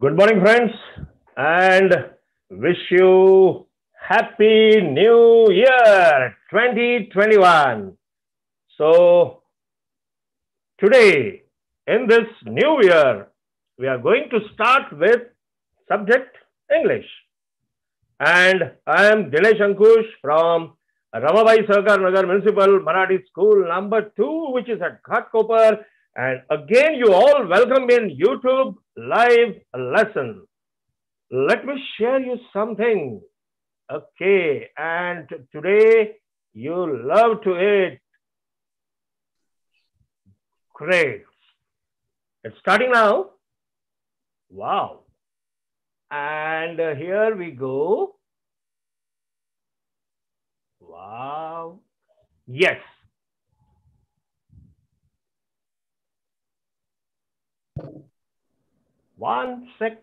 Good morning, friends, and wish you happy new year 2021. So, today in this new year, we are going to start with subject English. And I am Dinesh Ankush from Ramabai Sarkar Nagar Municipal Marathi School number 2, which is at Ghatkopar. And again, you all welcome in YouTube live lesson. Let me share you something. Okay, and today you love to eat. Great. It's starting now. Wow. And here we go. Wow. Yes. One sec.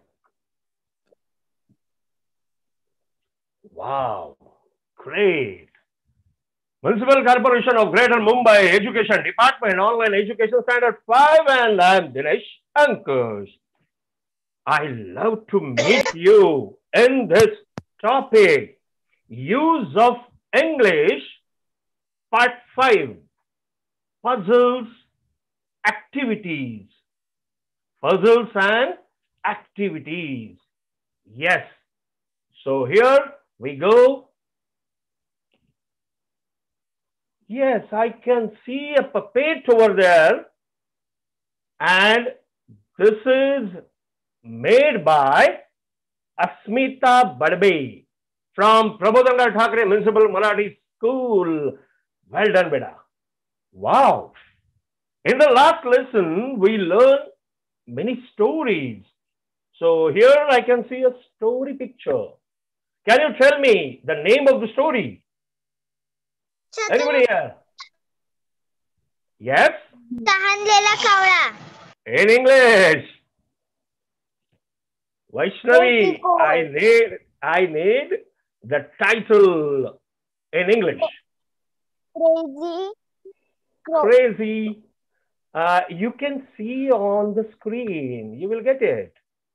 Wow. Great. Municipal Corporation of Greater Mumbai Education Department Online Education Standard 5, and I'm Dinesh Ankush. I love to meet you in this topic, use of English, part 5, puzzles, activities. Puzzles and activities. Yes. So here we go. Yes, I can see a puppet over there. And this is made by Asmita Badbe from Prabodhangar Thakre Municipal Marathi School. Well done, beta. Wow. In the last lesson, we learned many stories. So here I can see a story picture. Can you tell me the name of the story? Anybody here? Yes? तहानलेला कावळा. In English. Vaishnavi, I need the title in English. Crazy crow. Crazy. You can see on the screen. You will get it.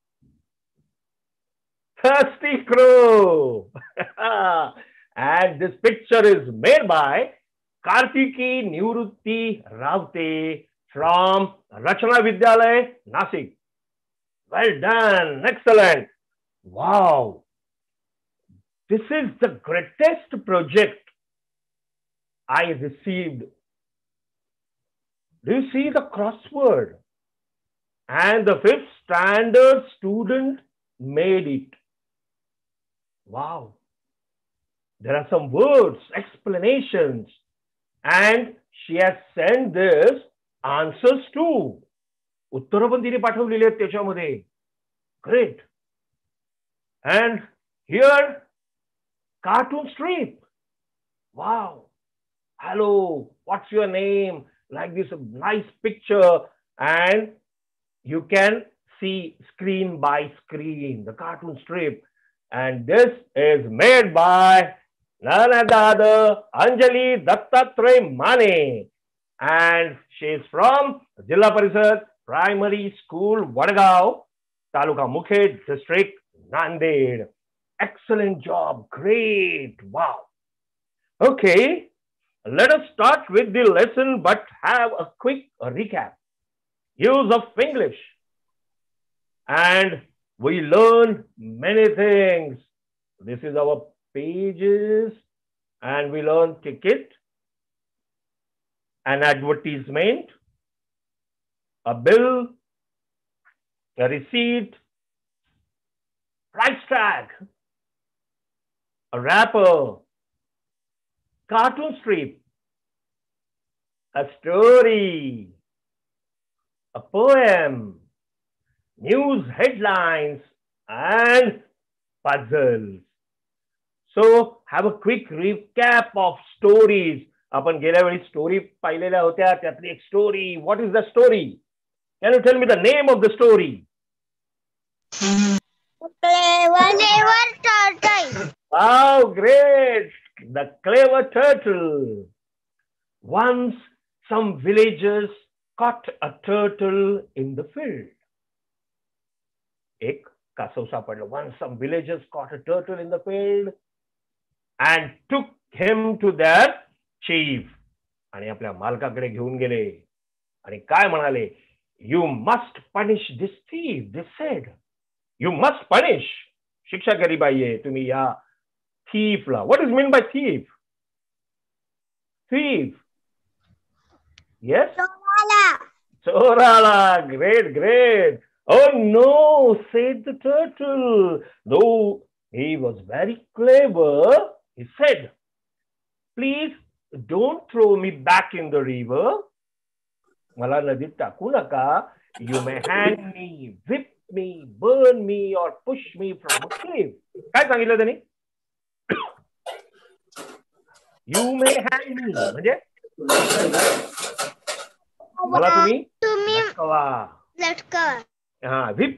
Thirsty Crow. And this picture is made by Kartiki Niwrutti Ravte from Rachana Vidyalaya, Nasik. Well done. Excellent. Wow. This is the greatest project I received. Do you see the crossword? And the 5th standard student made it. Wow. There are some words, explanations, and she has sent this answers too. उत्तर पण तिने पाठवलेली आहेत त्याच्यामध्ये. Great. And here, cartoon strip. Wow. Hello, what's your name? Like this nice picture, and you can see screen by screen, the cartoon strip. And this is made by none other Anjali Dattatray Mane. And she is from Jilla Parishad Primary School, Vadgaon, Taluka Mukhed, District, Nanded. Excellent job. Great. Wow. Okay. Let us start with the lesson, but have a quick recap. Use of English. And we learn many things. This is our pages, and we learn ticket, an advertisement, a bill, a receipt, price tag, a wrapper, cartoon strip, a story, a poem, news headlines, and puzzles. So have a quick recap of stories. आपण गेल्या वेळी story पाहिलेल्या होत्या, त्यातली एक story. What is the story? Can you tell me the name of the story? Clever turtle. Wow, great. The clever turtle. Once some villagers caught a turtle in the field. एक कासव सापडलं. Once some villagers caught a turtle in the field and took him to their chief. आणि आपल्या मालकाकडे घेऊन गेले आणि काय म्हणाले, You must punish this thief, they said. You must punish. शिक्षा केली पाहिजे तुम्ही या thiefला. What is meant by thief? Thief. Yes? Chorala. Great, great. Oh no, said the turtle. Though he was very clever, he said, Please don't throw me back in the river. मला नदीत टाकू नका. You may hang me, whip me, burn me, or push me from a cliff. काय सांगितलं त्यांनी? You may hang me म्हणजे मला तुम्ही लटकवा. हा, whip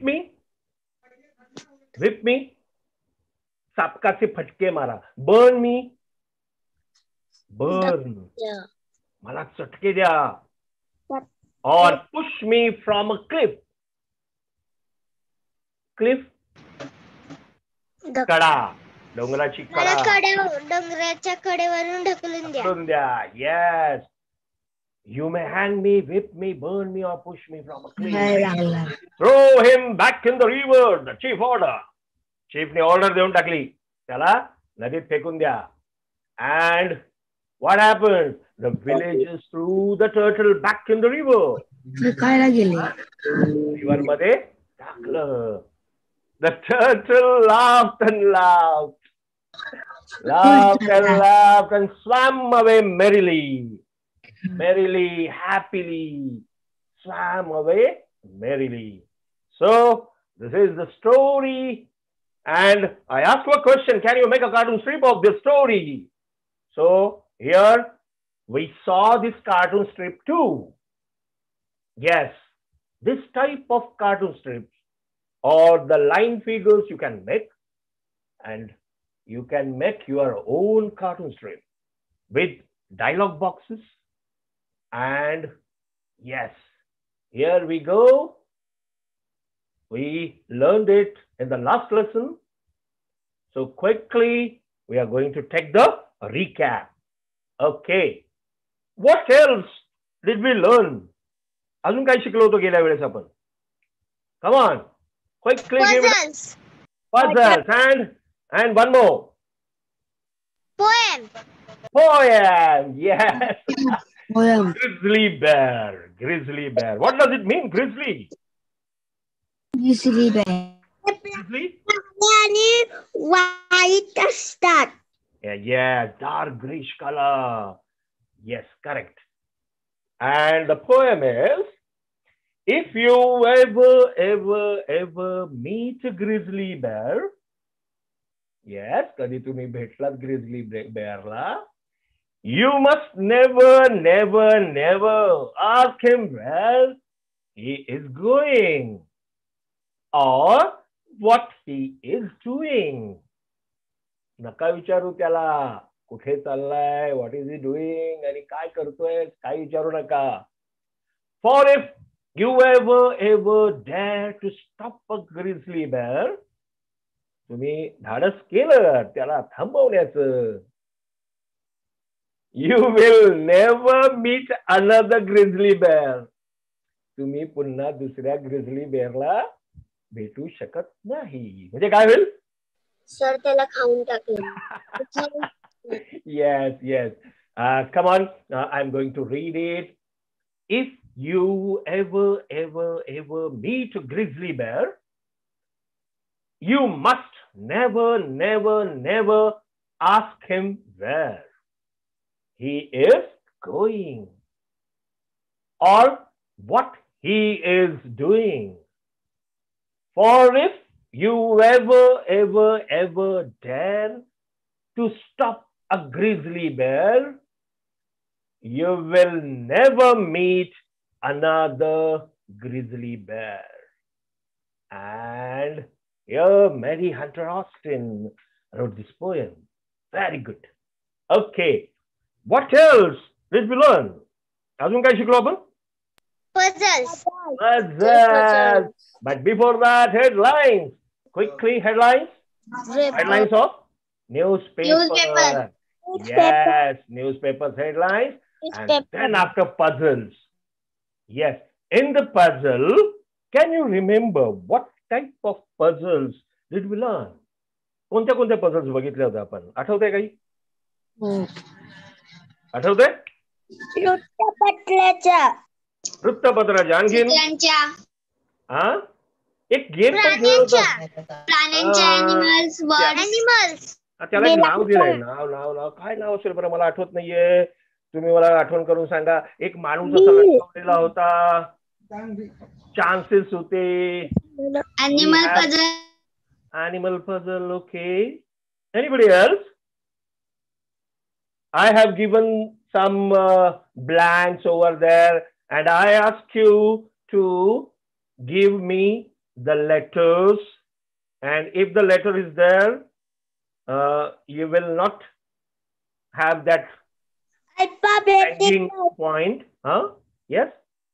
me चापकाचे फटके मारा. Burn me, मला चटके द्या. Or push me from a cliff. Cliff, कडा, डोंगराची डोंगराच्या कडेवरून ढकलून द्या. Yes. You may hang me, whip me, burn me, or push me from a cliff. Throw him back in the river. The chief order. Chief ने order देऊन टाकली. त्याला नदीत फेकून द्या. And what happened? The villagers threw the turtle back in the river. River मध्ये टाकलं. The turtle laughed and laughed. Laughed and laughed and swam away merrily. Merrily, happily. Swam away merrily. So, this is the story. And I asked you a question. Can you make a cartoon strip of this story? So, here we saw this cartoon strip too. Yes, this type of cartoon strips or the line figures you can make, and you can make your own cartoon strip with dialogue boxes. And yes, here we go. We learned it in the last lesson. So quickly, we are going to take the recap. Okay. What else did we learn? अजून काय शिकलो होतो गेल्या वेळेस आपण? Come on. Quickly give it. Puzzles. And one more. Poem. Yes. Poem. Grizzly bear. What does it mean, grizzly? Grizzly bear. Grizzly? White star. Yeah, dark greyish color. Yes, correct. And the poem is, if you ever meet a grizzly bear, yes, कधी तुम्ही भेटलात grizzly bear La, you must never ask him where he is going or what he is doing. नका विचारू त्याला कुठे चाललाय, what is he doing आणि काय करतोय, काय विचारू नका. For if you ever dare to stop a grizzly bear, तुम्ही धाडस केलं त्याला थांबवण्याचं, you will never meet another grizzly bear. तुम्ही पुन्हा दुसऱ्या grizzly bearला भेटू शकत नाही. म्हणजे काय होईल? सर त्याला खाऊन टाकलं. Yes. Come on. I'm going to read it. If you ever meet a grizzly bear, you must never ask him where he is going or what he is doing. For if you ever dare to stop a grizzly bear, you will never meet another grizzly bear. And here Mary Hunter Austin wrote this poem. Very good. Okay. What else did we learn? अजून काय शिकलो आपण? Puzzles. But before that, headlines. Quickly, headlines. Headlines of newspaper. Yes, newspapers headlines. And then after puzzles. Yes, in the puzzle, can you remember what type of puzzles did we learn? कोणत्या कोणत्या puzzles बघितल्या होत्या आपण? आठवतंय काही? आठवतंय? वृत्तपत्राच्या आणखीन हा एक गेम पण खेळलो होतो. त्याला एक नाव दिलंय. नाव काय नाव असेल बरं, मला आठवत नाहीये. तुम्ही मला आठवण करून सांगा. एक माणूस असा लटकवलेला होता. चान्सेस होते. Animal puzzle, okay. Anybody else? I have given some blanks over there, and I ask you to give me the letters. And if the letter is there, you will not have that hanging point. Huh? Yes?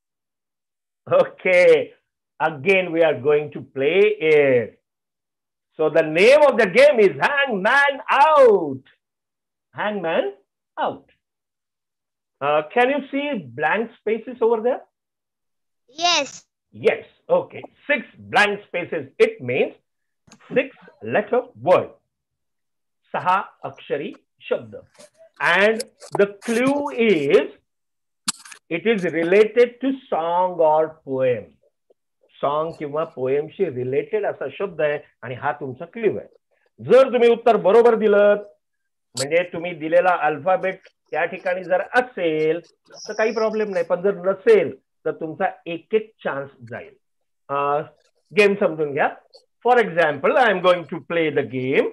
Okay. Again, we are going to play it. So the name of the game is Hangman Out. Hangman Out. Can you see blank spaces over there? Yes. Yes. Okay. 6 blank spaces. It means 6-letter word. 6 akshari shabd. And the clue is it is related to song or poem. Song किंवा पोएमशी related असा शब्द आहे आणि हा तुमचा clue आहे. जर तुम्ही उत्तर बरोबर दिलं म्हणजे तुम्ही दिलेला अल्फाबेट त्या ठिकाणी जर असेल तर काही प्रॉब्लेम नाही, पण जर नसेल तर तुमचा एक चान्स जाईल. गेम समजून घ्या. For example, I am going to play the game.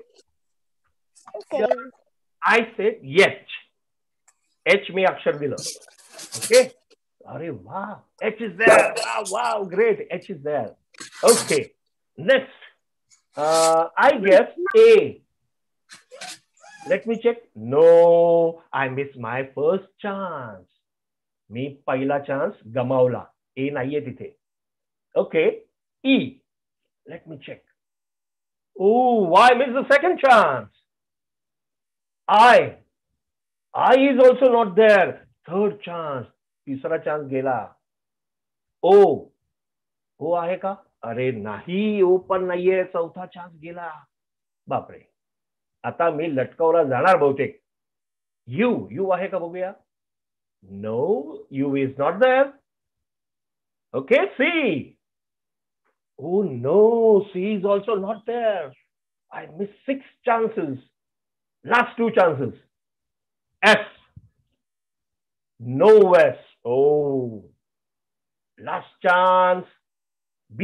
I said H. H मी अक्षर दिलं. Okay. Arey, wow, H is there. Wow, great. H is there. Okay. Next, I guess A. Let me check. No, I missed my first chance. मी पहिला chance गमावला. A नाहीये तिथे. Okay. E. Let me check. Oh, why miss the second chance? I. I is also not there. Third chance. तिसरा chance गेला. O. ओ आहे का? अरे नाही, ओ पण नाहीये. चौथा चान्स गेला. बापरे, आता मी लटकवला जाणार बहुतेक. यू. यू आहे का बघूया. No, U is not there. Okay. C. Oh no, C is also not there. I miss 6 chances. Last 2 chances. S. No S. Oh, last chance. B.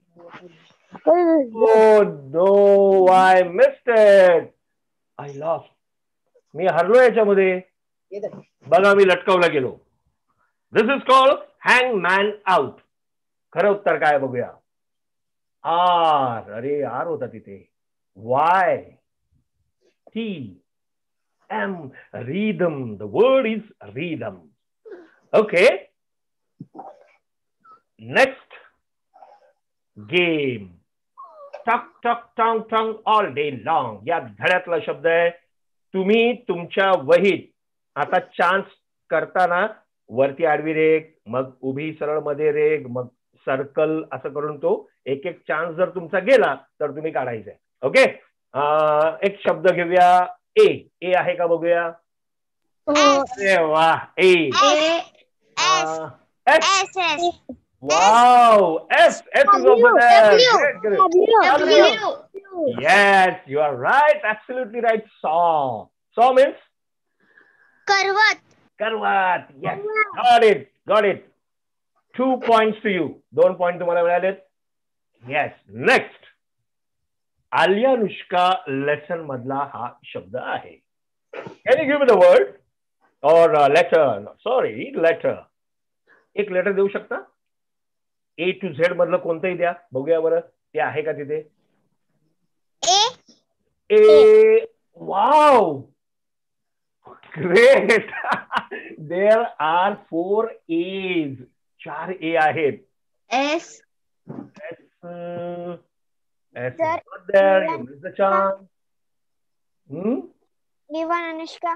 Oh no, I missed it. I lost. मी हरलो याच्यामध्ये. बघा, मी लटकवला गेलो. This is called hangman out. खरं उत्तर काय बघूया. R. अरे R होता तिथे. Y. T. M. Rhythm. The word is rhythm. Okay. Next game. Tuck, tuck, tongue, tongue all day long. या धड्यातला शब्द आहे. तुम्ही तुमच्या वहीत आता चान्स करताना वरती आडवी रेघ, मग उभी सरळ मध्ये रेघ, मग सर्कल असं करून तो एक चान्स जर तुमचा गेला तर तुम्ही काढायचा. ओके. एक शब्द घेऊया. ए. ए आहे का बघूया. अरे वा. A. S. Wow. S. S is over there. Great. Yes, you are right. Absolutely right. Saw. Saw means Karvat. Karvat. Yes. Got it. Got it. 2 points to you. 2 point तुम्हाला मिळालेत. Yes. Next. Aaliya Anushka lesson मधला हा शब्द आहे. Can you give me the word or letter? No, sorry, letter. एक letter देऊ शकता. A to Z मधलं कोणतंही द्या बघूया बरं. ते आहे का तिथे. A. Wow, great. There are 4 A's. 4 A आहेत. S. S is Sir, not there. You missed the chance. Ivan Anushka.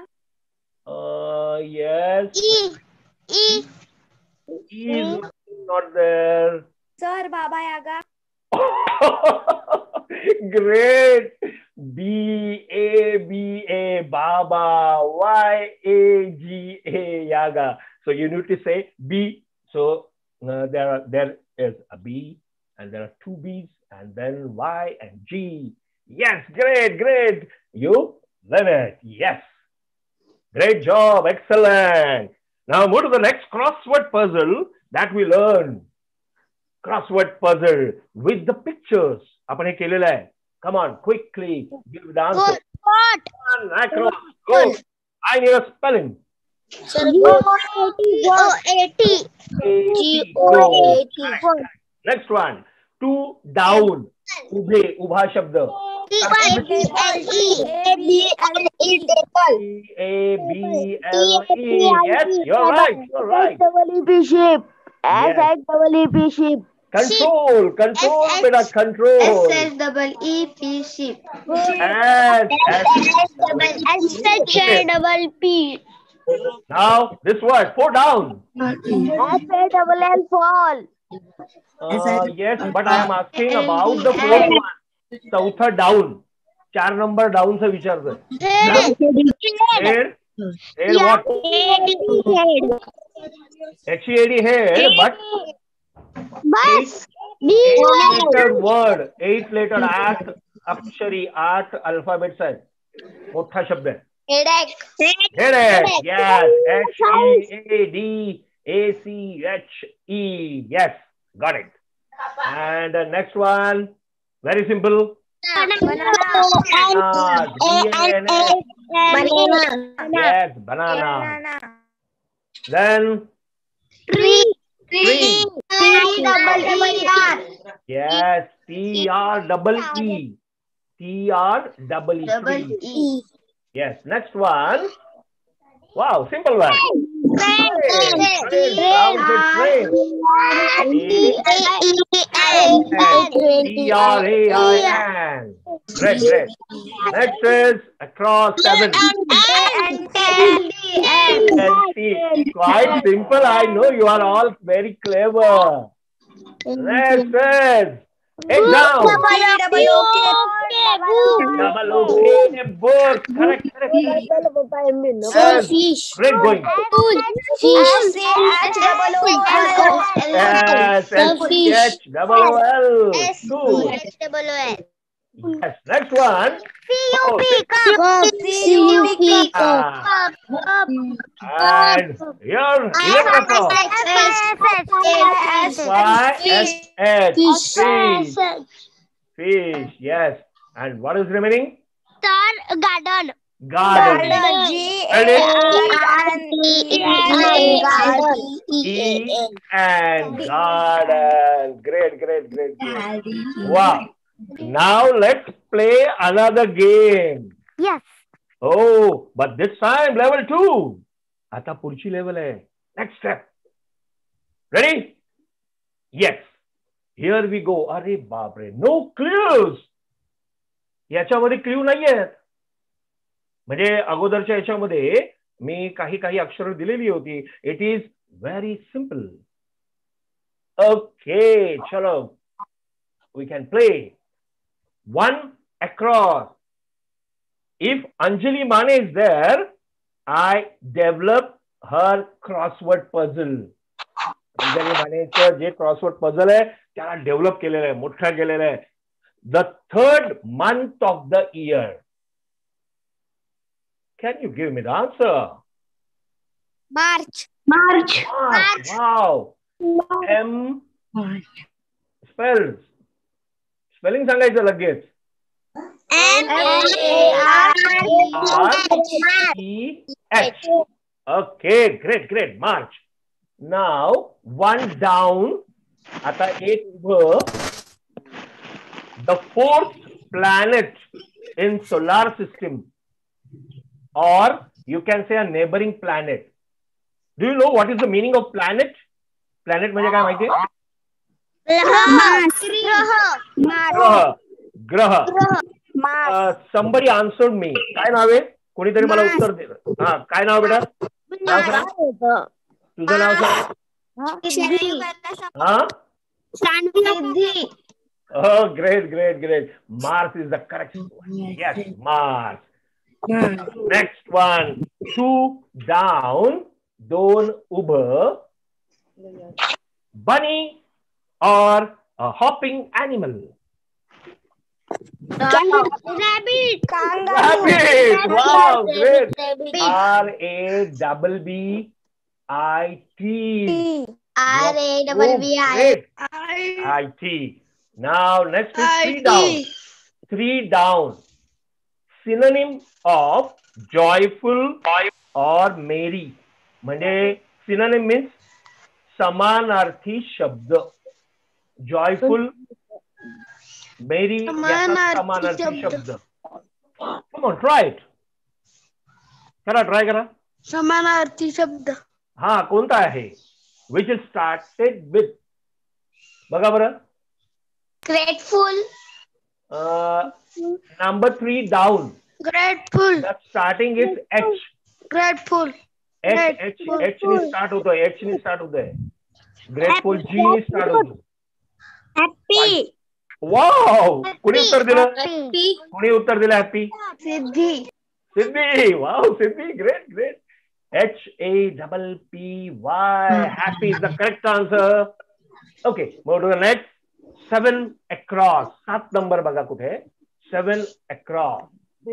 Yes. E. E is not there. Sir, Baba Yaga. Great. B-A-B-A, Baba. Y-A-G-A, Yaga. So you need to say B. So there is a B, and there are two B's, and then Y and G. Yes, great, great. You win it. Yes. Great job. Excellent. Now move to the next crossword puzzle that we learn. Crossword puzzle with the pictures. आपण हे केलेलं आहे. Come on, quickly give the answer. What? One across. Go. I need a spelling. Sir, G-O-A-T. G-O-A-T. Next one. Two down. उभे, उभा शब्द. A-B-L-E. Yes, you're right. You're right. Ship. S-H-E-E-P ship. Control, control, beta, control. S-H-E-E-P ship. S-H-E-P. Now, this word, four down. F-A-L-L fall. Yes, but I am asking about the fourth one. चौथा down. 4 number down से विचारतोय. Head. Head what? H-E-A-D head, but Bus. 8-letter word. 8-letter आठ अक्षरी 8 alphabets आहेत. मोठा शब्द आहे. Headache. Headache. Yes. H-E-A-D-A-C-H-E. Yes. Got it. And the next one. Very simple. Banana. Yes, banana. Then Tree. tree. T-double-E-R. Yes, T-R-E-E. T-R-E-E. Yes, next one. Wow, simple one. Train. T-R-A-I-N. Great, great. Next is across 7. Quite simple. I know you are all very clever. Next is exam. Double OK, book. Correct, correct. Yes. Great going. Yes, S-H-O-L. Cool. Yes, next one. And here, 11 o'clock. Y-S-H. Fish. Fish, yes. And what is remaining? Garden. Garden. E-N. Garden. Great, great, great, great. Wow. Now let's play another game. Yes. Oh, but this time level 2. आता पुढची level आहे. Next step. Ready? Yes. Here we go. अरे बापरे. No clues. याच्यामध्ये clue नाही आहेत. म्हणजे अगोदरच्या याच्यामध्ये मी काही काही अक्षर दिलेली होती. It is very simple. Okay, चलो. We can play. One across. If Anjali Mane is there, I develop her crossword puzzle. Anjali Maneचं जे crossword puzzle आहे त्याला डेव्हलप केलेलं आहे, मोठा केलेला आहे. The third month of the year. Can you give me the answer? March. Wow. M spells. Spelling सांगायचं लगेच. M-A-R-C-H. Okay, great, great. March. Now, one down. आता एक उभं. The fourth planet in solar system, or you can say a neighboring planet. Do you know what is the meaning of planet? Planet म्हणजे काय माहिती? ग्रह. Mars. somebody answered me. काय नाव आहे? कोणीतरी मला उत्तर दिलं. हा, काय नाव बेटा? नाव सांग. तुझं नाव सांग. हा? Siddhi. Oh, great, great, great. Mars is the correct one. Yes, Mars. Next one. 2 down, दोन उभं. Bunny or a hopping animal? Rabbit. Rabbit. Wow, great. Rabbit. RABBIT. RABBIT. IT. Now next is 3 down. 3 down. Synonym of joyful or merry. म्हणजे synonym means समानार्थी शब्द. Joyful, merry याचा समानार्थी शब्द. Come on, try it. करा, try करा. समानार्थी शब्द. हा, कोणता आहे? Which is started with. बघा बरं. Grateful. Number 3 down. Grateful. The starting is H. Grateful. H ni start होतोय. H ni start होतोय. Grateful G ni start होतो. Happy. Wow! कुणी उत्तर दिलं? Happy. कुणी उत्तर दिलं? Happy. Siddhi. Siddhi. Wow, Siddhi, great, great. HAPPY. Happy is the correct answer. Okay, move to the next. 7 across. 7 number बघा कुठे? 7 across.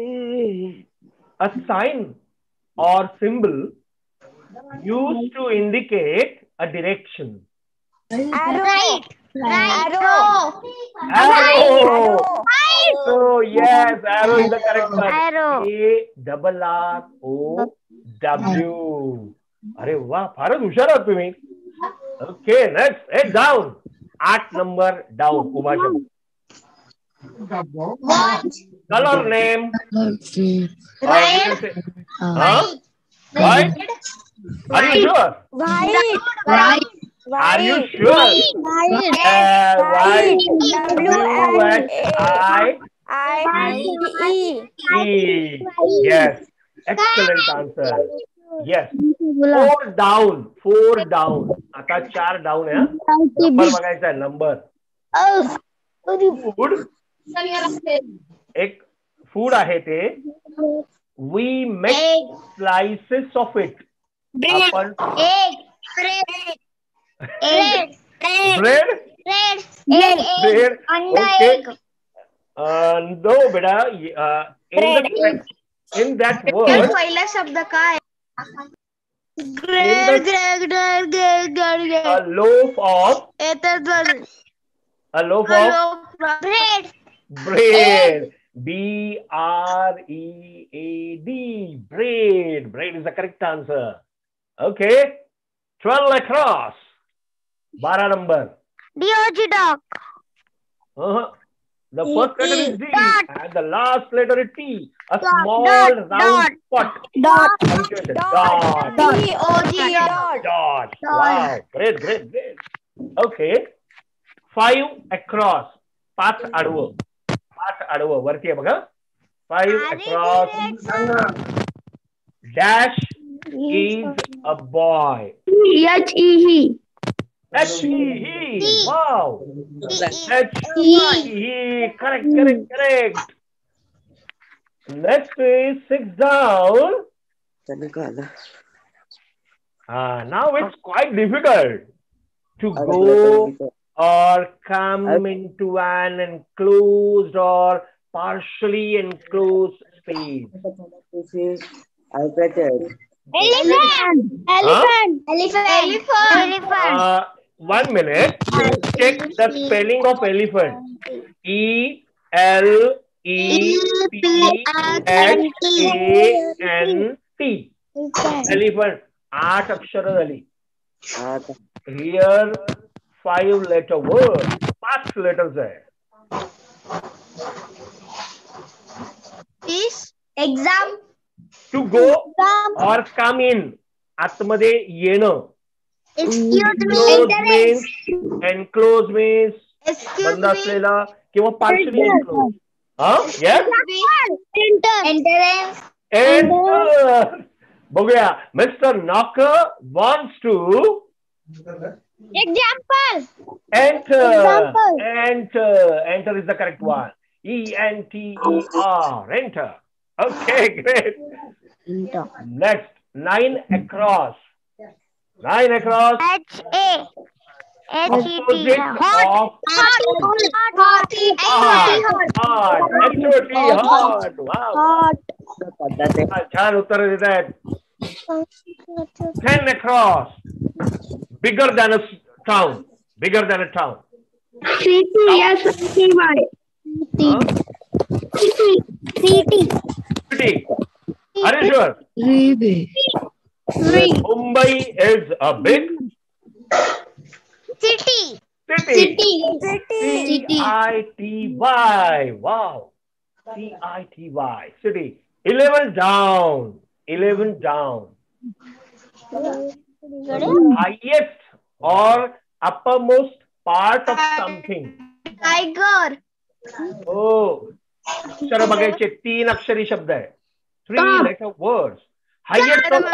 A sign or symbol used to indicate a direction. Right. Arrow. Arrow. So yes, arrow is the correct one. Arrow. ARROW. अरे वाह, फारच हुशार आहात तुम्ही. Okay, next. 8 down. 8 number down. उभा शब्द. Watch. Color name. Red. White. Are you sure? White. Are you sure? White. White. WHITE. Yes. Excellent answer. Yes. 4 down. 4 down. आता 4 down आहे. नंबर बघायचा आहे. नंबर. फूड. एक फूड आहे ते. We make slices of it. आपण bread. Okay. No, beta. In that word. पहिला शब्द काय? A loaf of. A loaf of bread. BREAD. Bread. Bread is the correct answer. Okay. 12 across. 12 number. Dog. The first letter is D and the last letter is T. A small round pot. Dot. Dot. Wow. Great, great, great. Okay. 5 across. 5 आडवं. 5 आडवं. वरती आहे बघा. 5 across. Dash is a boy. H-E-He. H-E-He. Wow. H-E-He. Correct. Next is 6 down. Now it's quite difficult to go or come into an enclosed or partially enclosed space. Elephant. 1 minute. Check the spelling of elephant. ELEPHANT. Elephant. 8 अक्षर झाली. Here 5 letter word. 5 letters आहे. Exam. To go or come in. आतमध्ये येणं. Excuse me. Close means, enclose means, बंद असलेला. किंवा partially enclosed. Yes? Entrance. Enter. बघूया. Mr. Knocker wants to Example. enter. Example. Enter. Enter is the correct one. E-N-T-E-R. Enter. Okay, great. Next, 9 across. 9 across. H-A. Opposite of Hot. hot. H-O-T, hot. Wow. छान उत्तर देत आहेत. 10 across. Bigger than a town. Bigger than a town. City. Yes. C-Y. City. City. Are you sure? Mumbai is a big City. C-I-T-Y. Wow. C-I-T-Y. City. 11 down. 11 down. Highest or uppermost part of something. Tiger. Oh. अक्षर बघायचे 3 अक्षरी शब्द आहे. 3 letter words. Highest of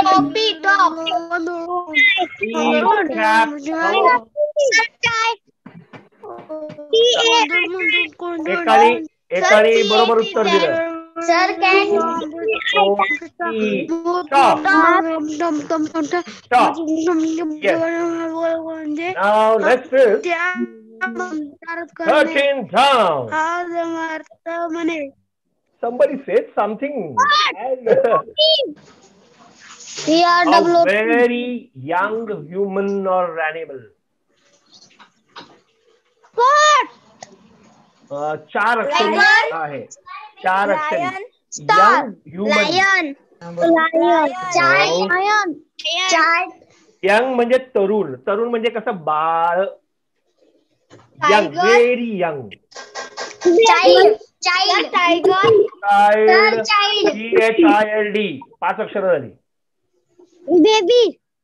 एकाने बरोबर उत्तर दिलं. Sir, can Stop. Yes. Now next is 13 down. Somebody said something. A very young human or animal. चार अक्षरी आहे. चार अक्षरी. Young human. Young म्हणजे तरुण. तरुण म्हणजे कसं बाळ. Young, very young. Child. Child. 5 अक्षर झाली. Baby.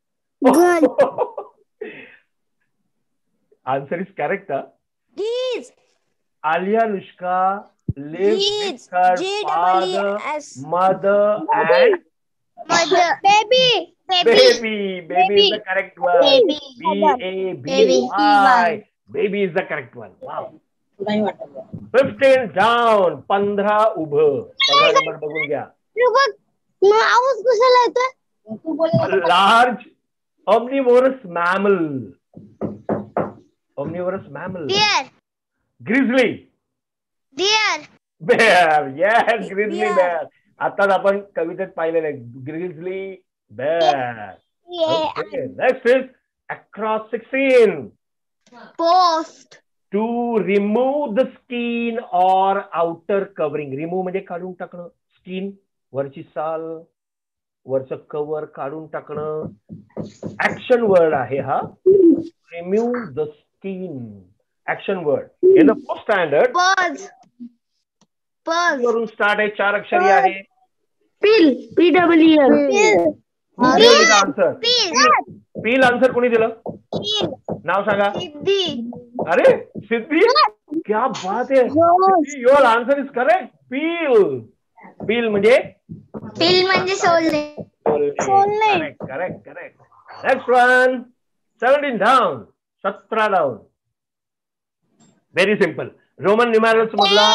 Answer is correct. Geese. Alia Anushka lives with her father, mother, and Baby. Baby is the correct one. Baby. B-A-B-Y. Baby is the correct one. Wow. 15 down. 15 उभं. 15 number बघून घ्या. आवाज कशाला येतोय? Large omnivorous mammal. Omnivorous mammal. Deer. Grizzly. Deer. Bear. Yes, grizzly bear. आताच आपण कवितेत पाहिलेलं आहे. Grizzly bear. Okay. Next is across 16. Post. To remove the skin or outer covering. Remove म्हणजे काढून टाकणं. Skin वरची साल, वरचं कवर काढून टाकणं. Action word आहे हा. Remove the skin. Action word. In the first standard. Purse. वरून स्टार्ट आहे. 4 अक्षरी आहे. Pill. P-W-L. आन्सर. पील आन्सर कोणी दिलं? नाव सांगा. अरे सिद्धी, क्या बात है. Your answer is correct. Peel म्हणजे सोलणे. Correct. Next one. 17 down. 17 down. Very simple. Roman numerals मधला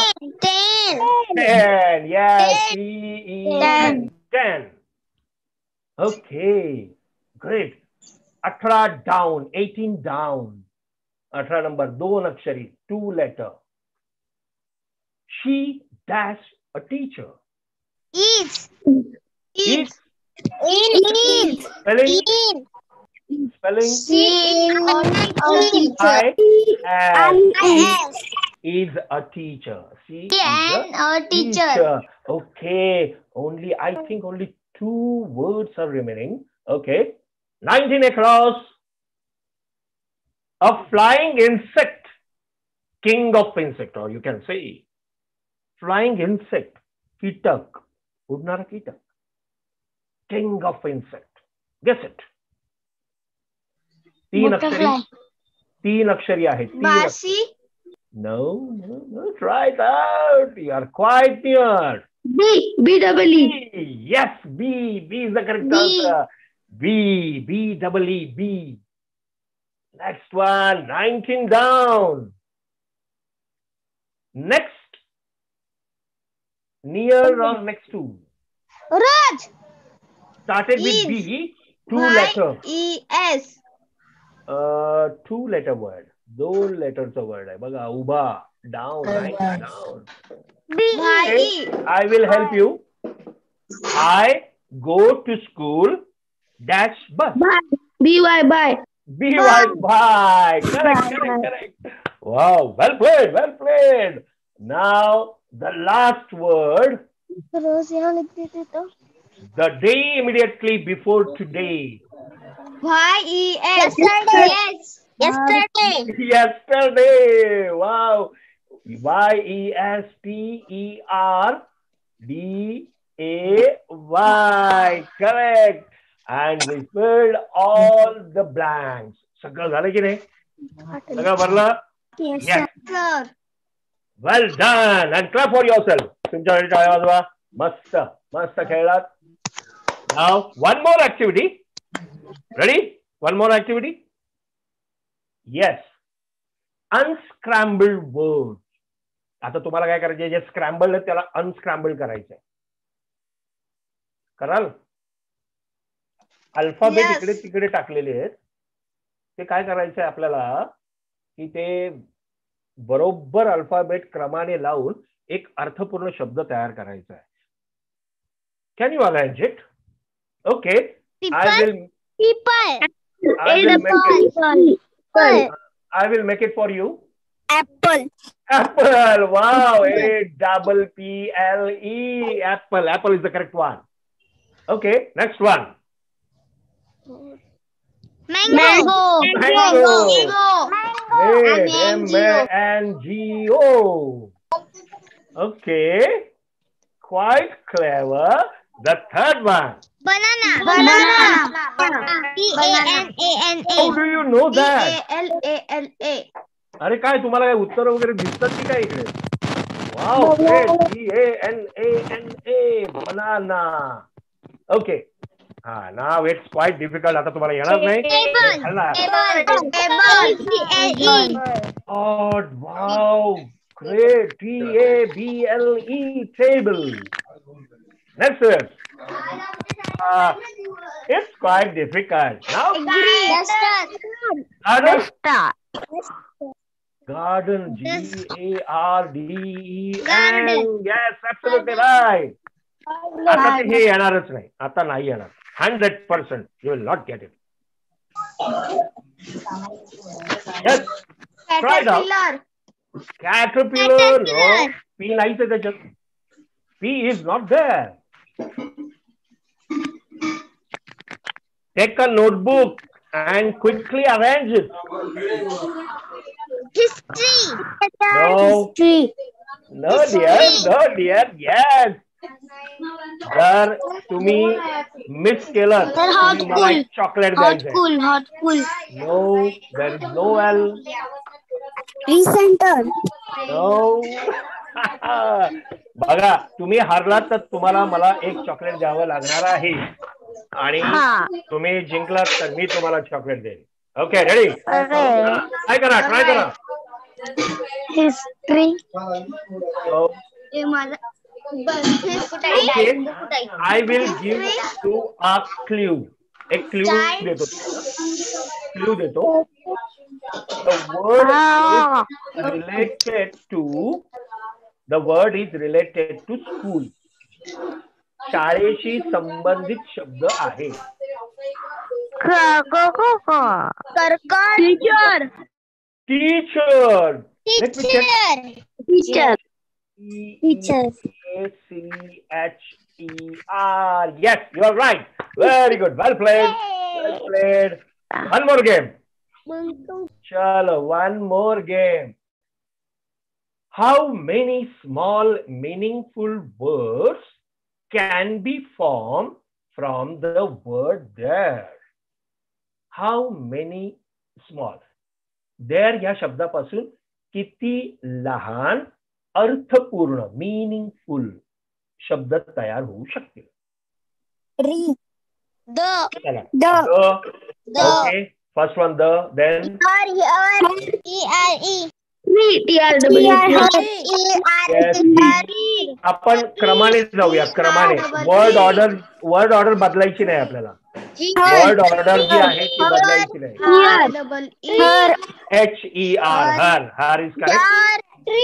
10. Yes. T-E-N. 10. Okay. Great. 18 down. 18 down. 18 number. 2 अक्षरी. 2 letter. She dash a teacher. Is. Spelling. Is a teacher. She is a teacher. Okay. I think only 2 words are remaining. Okay. 19 across. A flying insect. King of insect, or you can say flying insect. कीटक. उडणारा कीटक. King of insect. Guess it. 3 अक्षरी. 3 अक्षरी आहेत. माशी. No, no, no. Try it out. You are quite near. B. B-double-E. B. Yes, B. B is the correct B. answer. B. B double E. B. Next one. 19 down. Next. Near or next to? Raj. Started with Is. B. Two letter. Y-E-S. Two letter word. दोन लेटरचा word आहे बघा. उभा. Down. 19 down. B-E. I will help you. I go to school. Dash bus. B-Y. Bye. B-Y. Bye. Correct. Wow. Well played. Well played. Now the last word. The day immediately before today. Y-E-S. Yesterday. Yesterday. Wow. Y-E-S-T-E-R-D-A-Y. Correct. And we filled all the blanks. सगळं झालं की नाही? सगळं भरलं? Yes. Sir. Well done. And clap for yourself. तुमच्यासाठी टाळ्या वाजवा. मस्त. मस्त खेळलात. Now, one more activity. Ready? One more activity? Yes. Unscrambled words. आता तुम्हाला काय करायचे? जे स्क्रॅम्बल्ड आहे त्याला अनस्क्रॅम्बल करायचंय. कराल? Alphabet Yes. इकडे तिकडे टाकलेले आहेत. ते काय करायचंय आपल्याला की ते बरोबर अल्फाबेट क्रमाने लावून एक अर्थपूर्ण शब्द तयार करायचा आहे. Can you arrange it? Okay. I will make it for you. Apple. Apple. Wow. A-double-P-L-E. Apple. Apple is the correct one. Okay. Next one. Mango. M-A-N-G-O. Okay. Quite clever. The third one. Banana. B-A-N-A-N-A. How do you know that? B-A-L-A-L-A. अरे काय तुम्हाला काय उत्तर वगैरे दिसतात की काय इकडे? Wow, great. B-A-N-A-N-A. Banana. Okay. Now it's quite difficult. आता तुम्हाला येणार नाही. Oh, wow. Great. T-A-B-L-E. Table. Next word. It's quite difficult. Now, garden. G-A-R-D-E-N. Yes, absolutely right. आता ते हे येणारच नाही. आता नाही येणार. 100%. You will not get it. Yes. Try it out. Caterpillar. No. P नाहीच आहे त्याच्यात. P is not there. Take a notebook and quickly arrange it. History. No, dear. Yes. जर तुम्ही मिस केलं तर मला एक चॉकलेट द्यायचं. No, there is no L. Recenter. No. बघा तुम्ही हारलात तर तुम्हाला मला एक चॉकलेट द्यावं लागणार आहे आणि तुम्ही जिंकलात तर मी तुम्हाला चॉकलेट देईन. Okay ready? ट्राय करा. History. Okay. I will give you a clue. एक clue देतो. The word is related to school. शाळेशी संबंधित शब्द आहे. Teacher. Let me check. Teacher. Yes, you are right. Very good. Well played. One more game. Chalo, one more game. How many small meaningful words can be formed from the word there? How many small? There या शब्दापासून किती लहान अर्थपूर्ण meaningful शब्द तयार होऊ शकतील? Tree. The. चला. The. The. Okay, first one the, then आपण क्रमाने जाऊया, क्रमाने. वर्ड ऑर्डर बदलायची नाही आपल्याला. वर्ड ऑर्डर जी आहे ती बदलायची नाही. HER, her. Her is correct.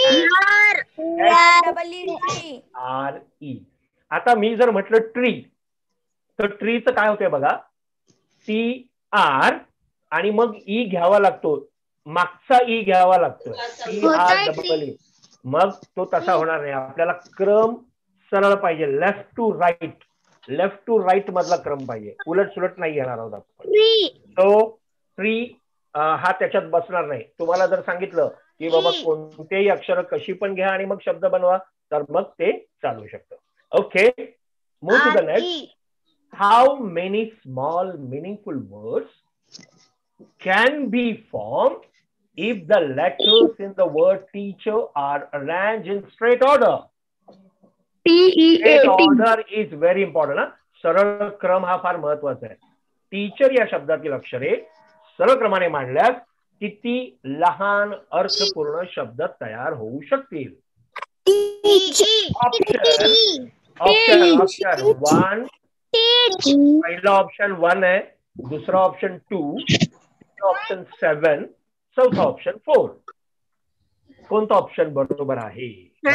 RE. आता मी जर म्हटलं ट्री, तर ट्रीचं काय होतंय बघा, TR आणि मग ई घ्यावा लागतो, मागचा ई घ्यावा लागतो, TREE. मग तो तसा होणार नाही. आपल्याला क्रम सरळ पाहिजे, left to right. Left to right मधला क्रम पाहिजे, उलट सुलट नाही घेणार आहोत आपण. तो ट्री हा त्याच्यात बसणार नाही. तुम्हाला जर सांगितलं की बाबा कोणतेही अक्षर कशी पण घ्या आणि मग शब्द बनवा, तर मग ते चालू शकतं. Okay, move to the next. How many small meaningful words can be formed if the letters in the word teacher are arranged in straight order. Straight order is very important. सरळ क्रम हा फार महत्वाचा आहे. टीचर या शब्दातील अक्षरे सरळ क्रमाने मांडल्यास किती लहान अर्थपूर्ण शब्द तयार होऊ शकतील? Option one. पहिला ऑप्शन 1 आहे, दुसरा ऑप्शन 2, ऑप्शन 7, चौथा ऑप्शन 4. कोणता ऑप्शन बरोबर आहे?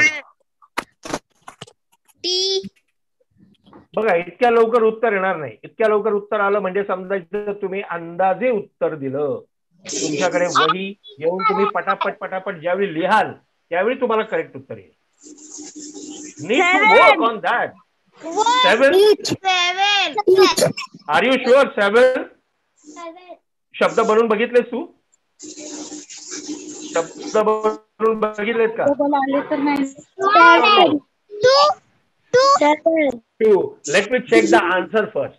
बघा, इतक्या लवकर उत्तर येणार नाही. इतक्या लवकर उत्तर आलं म्हणजे समजायचं तुम्ही अंदाजे उत्तर दिलं. तुमच्याकडे वही घेऊन तुम्ही पटापट पटापट ज्यावेळी लिहाल त्यावेळी तुम्हाला करेक्ट उत्तर येईल. Need to work on that. 7. Are you sure? 7 शब्द बनवून बघितलेस तू? शब्द बनवून बघितलेत का? 2. Let me check the answer first.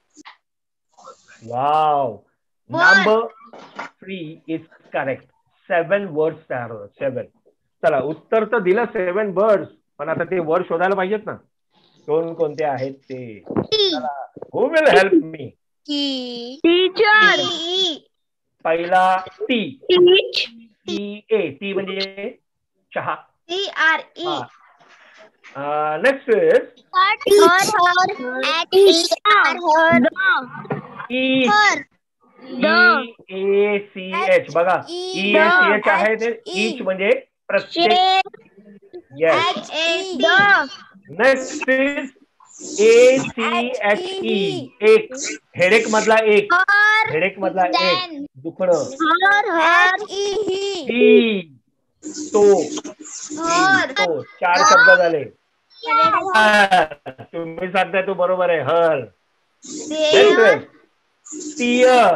Wow. Number 3 is correct. 7 words तयार होतात. 7. चला, उत्तर तर दिलं 7 words, पण आता ते वर्ड शोधायला पाहिजेत ना, कोणते आहेत ते. Who will help me? Teacher. पहिला टी. टी म्हणजे चहा. TRE. Next is EACH. बघा, EACH आहे ते ईच म्हणजे प्रत्येक. Yes. Next is ACHE. Ache. Headache मधला एक. हेडेक मधला एक. दुखणं. तो. 4 शब्द झाले. तुम्ही सांगताय तो बरोबर आहे, हर. टीयर.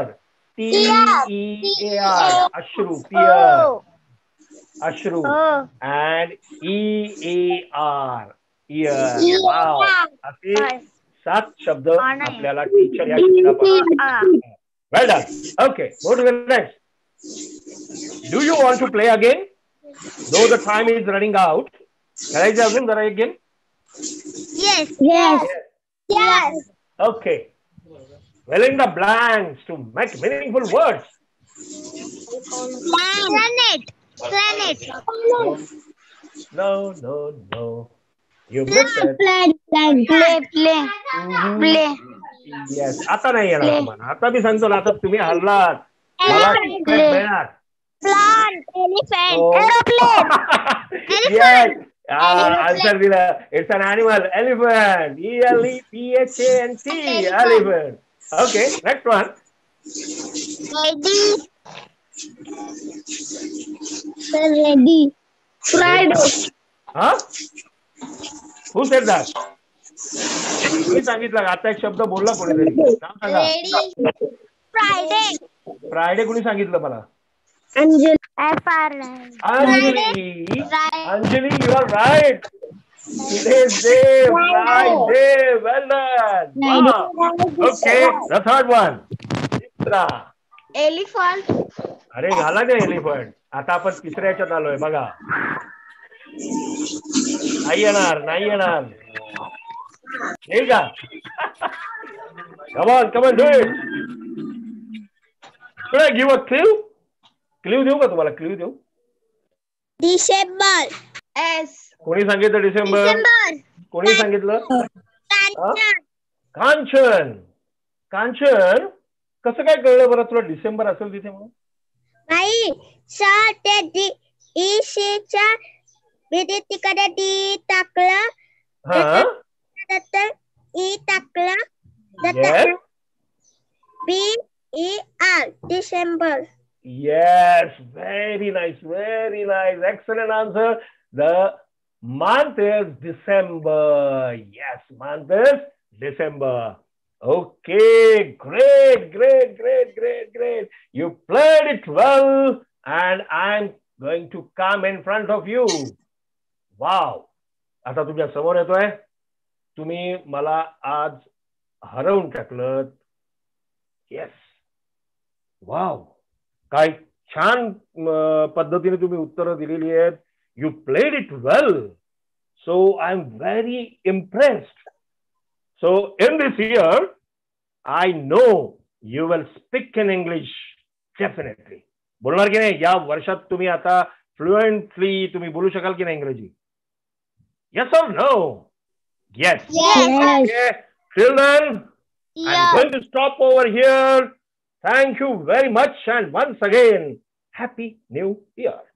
TEAR. अश्रू. टीयर. अश्रू. And EAR. इयर. वाव. असे 7 शब्द आपल्याला टीचर या शब्दापासून. Well done. Okay, go to the next. Do you want to play again? Though the time is running out. खेळायचं अजून जरा एक game? Yes. Okay. Fill in the blanks to make meaningful words. Planet. No. You missed it. Play. Yes. आता नाही येणार तुम्हाला. आता मी सांगतो ना, आता तुम्ही हरलात. मला मिळणार. Plant. Elephant. Aeroplane. Yes. Answer दिला. It's an animal. Elephant. ELEPHANT. Elephant. Okay. Next one. Ready. Friday. Huh? Who said that? तुम्ही सांगितलं. आता एक शब्द बोलला कोणीतरी. नाव सांगा. फ्रायडे कोणी सांगितलं मला? Anjali. Anjali, you are right. Today's day, Friday. Well done. Wow. Okay, the third one. Elephant. Elephant. अरे घाला ते एलिफंट. आता आपण तिसऱ्या याच्यात आलोय बघा. नाही येणार, नाही येणार. नाही का? Come on, do it. Should I give a clue? Clue देऊ का तुम्हाला? Clue देऊ? डिसेंबर. S. कोणी सांगितलं डिसेंबर? कोणी सांगितलं? कांचन. कांचन कसं काय कळलं बरं तुला डिसेंबर असेल तिथे म्हणून? नाही सर ते ईसीच्या विद्यार्थीकडे डी टाकलं. नंतर ई टाकलं. BER December. Yes, very nice, very nice. Excellent answer. The month is December. Yes, month is December. Okay, great. You played it well, and I'm going to come in front of you. Wow. आता तुमच्या समोर येतोय. तुम्ही मला आज हरवून टाकलं. Yes. Wow. काय छान पद्धतीने तुम्ही उत्तरं दिलेली आहेत. You played it well. So I'm very impressed. So in this year, I know you will speak in English definitely. बोलणार की नाही? या वर्षात तुम्ही आता फ्लुएंटली तुम्ही बोलू शकाल की नाही इंग्रजी? Yes or no? Yes. Okay. Till then, I'm going to stop over here. Thank you very much, and once again, Happy New Year.